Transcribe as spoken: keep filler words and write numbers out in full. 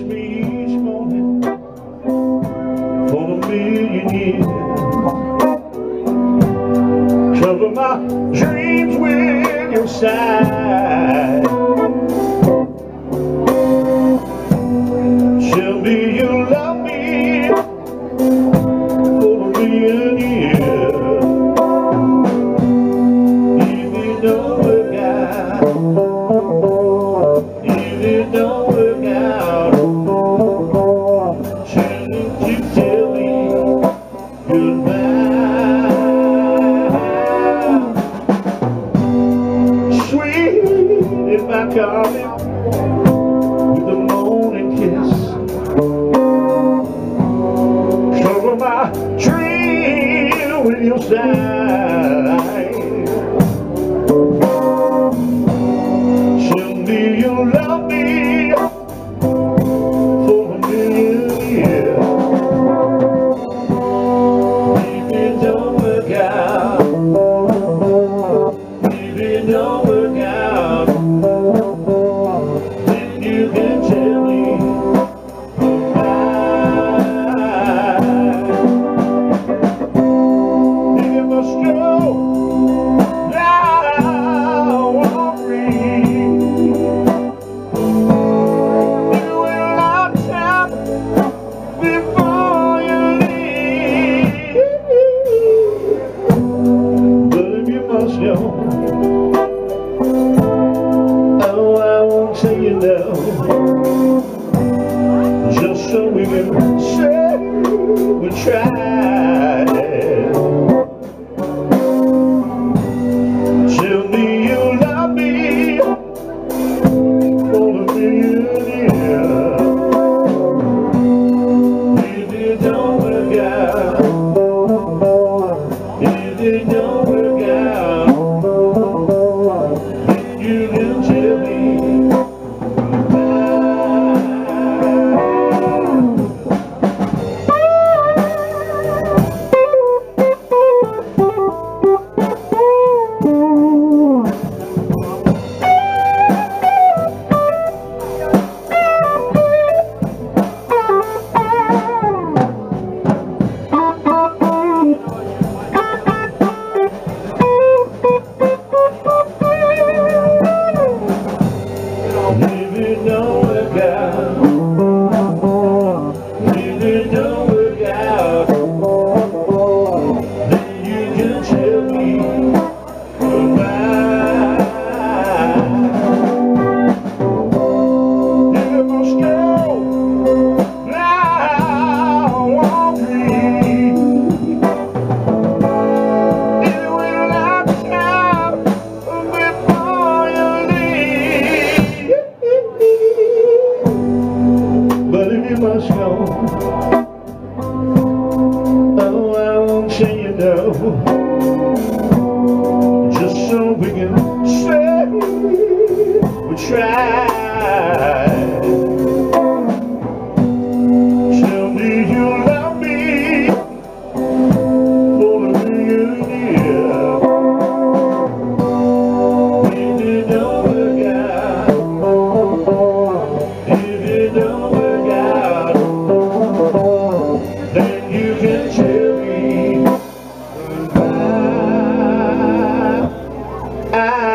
me each morning for a million years. Cover my dreams with your side. Tell me you love me for a million years. If it don't work out, if it don't work out, tell me to tell me goodbye. Sweet if I call it with a morning kiss. Cover my dream with your side. Tell me you love me for a million years. If it don't work out, if it don't work out, then you can tell me goodbye. If you must go, now I'm free. You will not tap before you leave. But if you must go, oh, I won't say you no, just so we can say we tried. Tell me you love me for a million years. If it don't work out, if it don't work out, then you can tell me if it don't work out, if it don't work out, then you can tell me goodbye. If you must go, now I'm free. You will not stop before you leave. But if you must go, oh, I won't say you no, just so we can say we tried. Tell me you love me for a million years. If it don't work out, if it don't work out, then you can tell me goodbye.